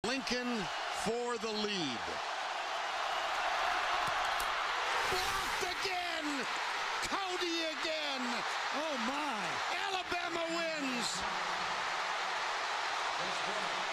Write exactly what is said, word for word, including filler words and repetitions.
Lincoln for the lead. Blocked again! Cody again! Oh my! Alabama wins!